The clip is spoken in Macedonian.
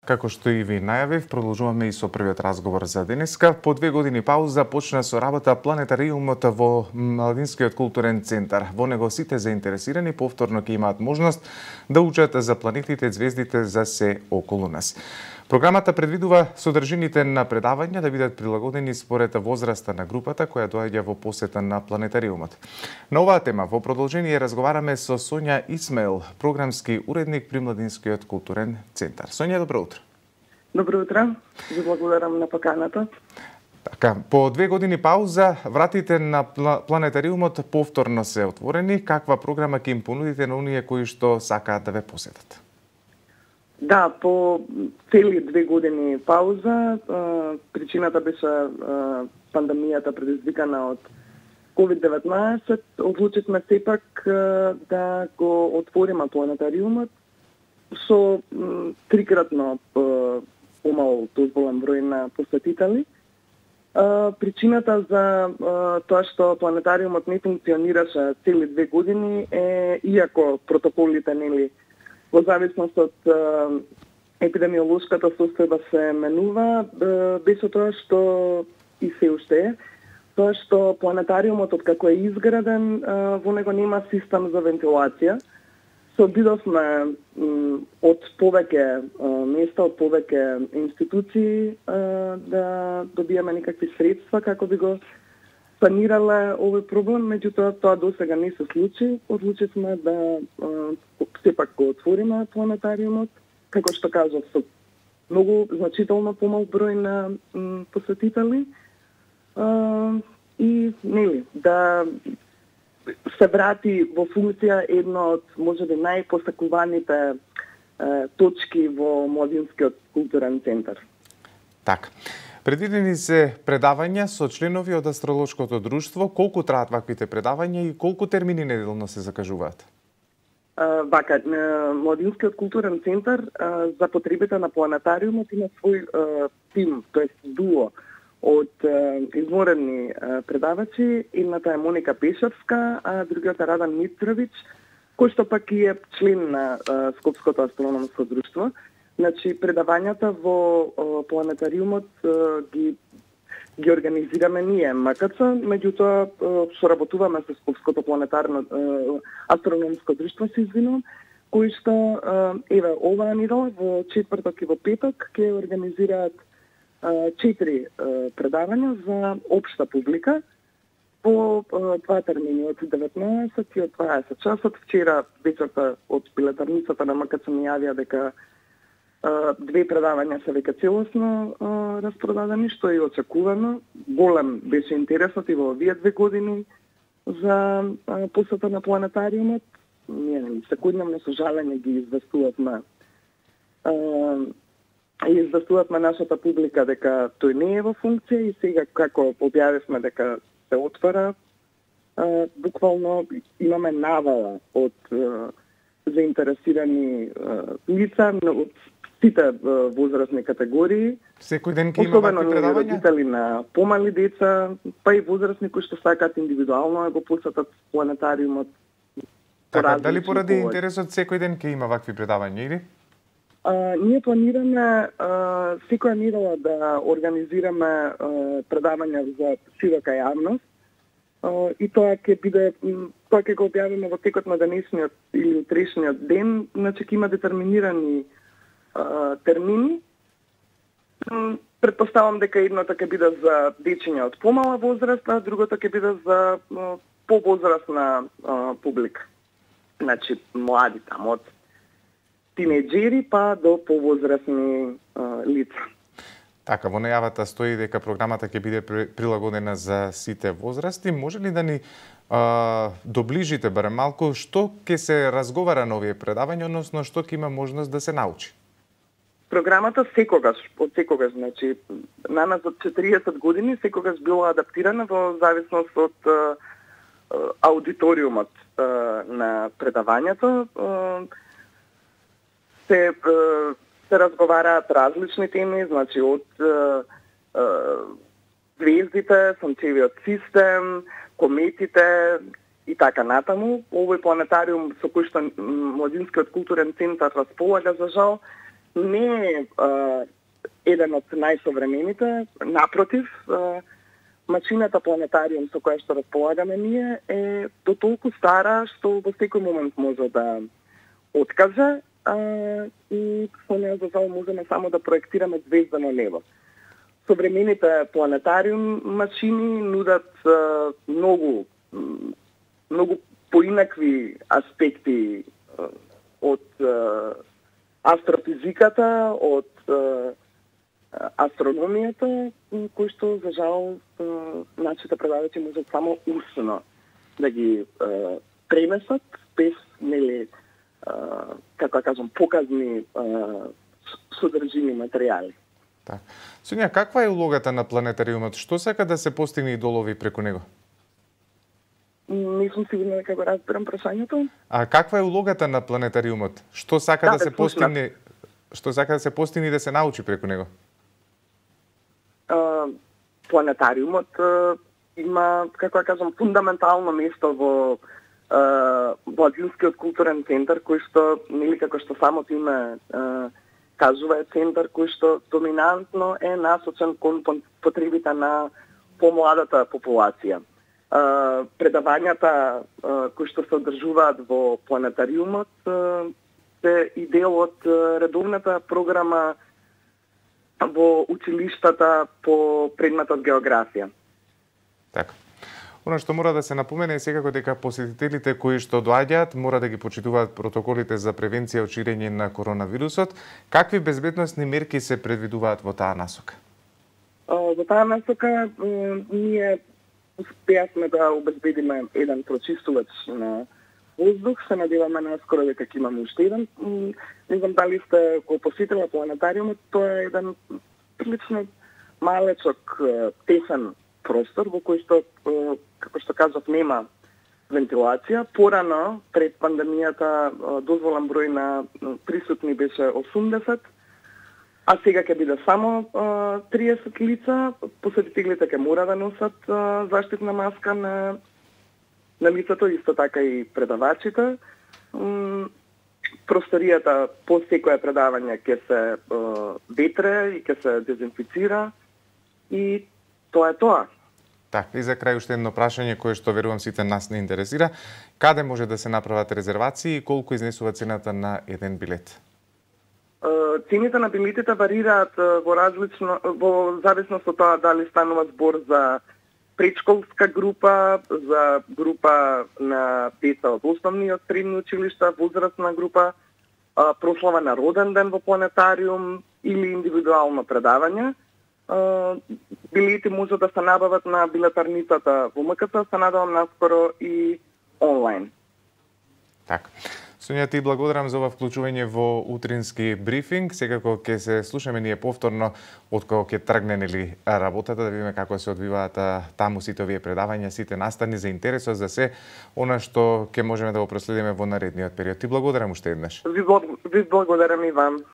Како што и ви најавив, продолжуваме и со првиот разговор за денеска. По 2 години пауза почна со работа планетариумот во Младинскиот културен центар. Во него сите заинтересирани повторно ќе имаат можност да учат за планетите, звездите, за се околу нас. Програмата предвидува содржините на предавања да бидат прилагодени според возраста на групата која доаѓа во посета на планетариумот. На оваа тема во продолжение разговараме со Сонја Исмаил, програмски уредник при Младинскиот културен центар. Сонја, добро утро. Добро утро. Ви благодарам на поканата. Така, по 2 години пауза, вратите на планетариумот повторно се отворени. Каква програма ќе им понудите на оние кои што сакаат да ве посетат? Да, по цели 2 години пауза, причината беше пандемијата предизвикана од COVID-19, одлучивме сепак да го отвориме планетариумот со трикратно помал дозволен број на посетители. Причината за тоа што планетариумот не функционираше цели 2 години е, иако протоколите нели во зависност од епидемиолошката состојба се менува, беше тоа што и се уште е, тоа што планетариумот откако е изграден, во него нема систем за вентилација. Се обидовме од повеќе места, од повеќе институции да добиеме некакви средства како би го санирале овој проблем, меѓутоа тоа досега не се случи. Одлучивме да сепак го отвориме планетариумот, како што кажав, со многу значително помал број на посетители и нели да се врати во функција едно од можеби најпосакуваните точки во Младинскиот културен центар. Така. Предвидени се предавања со членови од Астролошкото друштво. Колку траат ваквите предавања и колку термини неделно се закажуваат? Вака, Младинскиот културен центар за потребите на планетариумот има свој тим, тоест дуо од изморени предавачи. Едната е Моника Пешевска, а другиот е Радан Митровиќ, кој што пак и е член на Скопското астрономско друштво. Значи, предавањата во планетариумот ги организираме ние, МКЦ, меѓутоа соработуваме со Скопското планетарно астрономско друштво, се извинувам, кои што еве оваа недела во четврток и во петок ќе организираат 4 предавања за општа публика по 2 термини од 19 и од 20 часот. Вчера вечерта од билетарницата на МКЦ ми јавија дека 2 предавања се веќе целосно распродадени, што е очекувано. Голем беше интересот и во овие 2 години за посета на планетариумот. Ние секојдневно со жалење ги известувавме нашата публика дека тој не е во функција и сега како објавивме дека се отвара, буквално имаме навала од заинтересирани лица од сите возрастни категории. Секој ден ќе има вакви предавања? Особено родители на помали деца, па и возрастни кои што сакаат индивидуално да го посетат планетариумот. Така, дали поради интересот секој ден ќе има вакви предавања или? Ние планираме секоја недела да организираме предавања за широка јавност и тоа ќе го објавиме во текот на денешниот или утрешниот ден. Значи ќе има детерминирани термини. Предпоставам дека едното ќе биде за дечиња од помала возраст, а другото ќе биде за повозрастна публика. Значи млади таму од тинеџери па до повозрастни лица. Така, во најавата стои дека програмата ќе биде прилагодена за сите возрасти. Може ли да ни доближите барем малку што ќе се разговара на овие предавања, односно што ќе има можност да се научи? Програмата од секогаш, значи, на нас од 40 години секогаш била адаптирана во зависност од аудиториумот на предавањето. Се разговараат различни теми, значи од звездите, сонцевиот систем, кометите и така натаму. Овој планетариум со кој што Младинскиот културен центар располага, за жал, не е еден од најсовремените, напротив, машината планетариум со која што располагаме ние е до толку стара што во секој момент може да откаже и со неја за жал можеме само да проектираме звездано небо. Современите планетариум машини нудат многу поинакви аспекти од астрофизиката, од астрономијата, кои што, за жал, нашите предавачи можат само усно да ги пренесат, без, нели, како кажам, показни содржини материјали. Так. Сонја, каква е улогата на планетариумот? Што сака да се постигне и долови преку него? Не сум сигурна дека го разбирам прашањето. А каква е улогата на планетариумот? Што сака да се постигне? Што сака да се постигне и да се научи преку него? Планетариумот има, како кажам, фундаментално место во Владинскиот културен центар, кој што, нели како што самото име кажува, е центар кој што доминантно е насочен кон потребите на помладата популација. Предавањата кои што се одржуваат во планетариумот се и дел од редовната програма во училиштата по предметот географија. Така. Оно што мора да се напомене е секако дека посетителите кои што доаѓаат мора да ги почитуваат протоколите за превенција од ширење на коронавирусот. Какви безбедносни мерки се предвидуваат во таа насока? Во таа насока ние успеавме да обезбедиме еден прочистувач на воздух, се надеваме наскоро дека ќе имаме уште еден. Не знам дали сте го посетила планетариумот, тоа е еден прилично малечок, тесен простор во кој што, како што кажав, нема вентилација. Порано, пред пандемијата, дозволен број на присутни беше 80, а сега ќе биде само 30 лица. Посетителите ќе мора да носат заштитна маска на лицето, исто така и предавачите. Просторијата по секое предавање ќе се ветре и ќе се дезинфицира и тоа е тоа. Така, и за крај уште едно прашање кое што верувам сите нас не интересира. Каде може да се направат резервации и колку изнесува цената на еден билет? Цените на билетите варираат во зависност од тоа дали станува збор за предшколска група, за група на деца од основниот средни училишта, возрастна група, прослава на роден ден во планетариум или индивидуално предавање. Билети може да се набават на билетарницата во МКЦ, се надевам наскоро и онлайн. Така. Сонја, ти благодарам за ова вклучување во утрински брифинг. Секако ќе се слушаме ние повторно откако ќе тргне нели работата, да видиме како се одвиваат таму сите овие предавања, сите настани за интересот за се она што ќе можеме да го проследиме во наредниот период. Ти благодарам уште еднаш. Ви благодарам и вам.